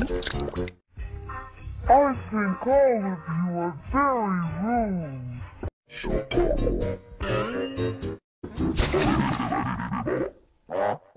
I think all of you are very rude.